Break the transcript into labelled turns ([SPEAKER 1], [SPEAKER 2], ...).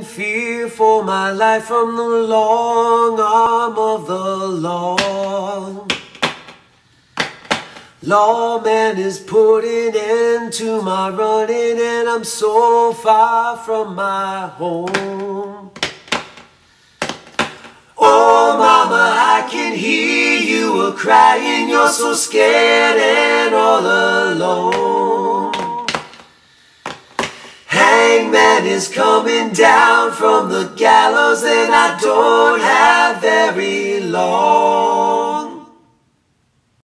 [SPEAKER 1] fear for my life from the long arm of the law. Lawman is putting end to my running, and I'm so far from my home. Oh mama, I can hear you a-crying, you're so scared and all alone. Hangman is coming down from the gallows, and I don't have very long.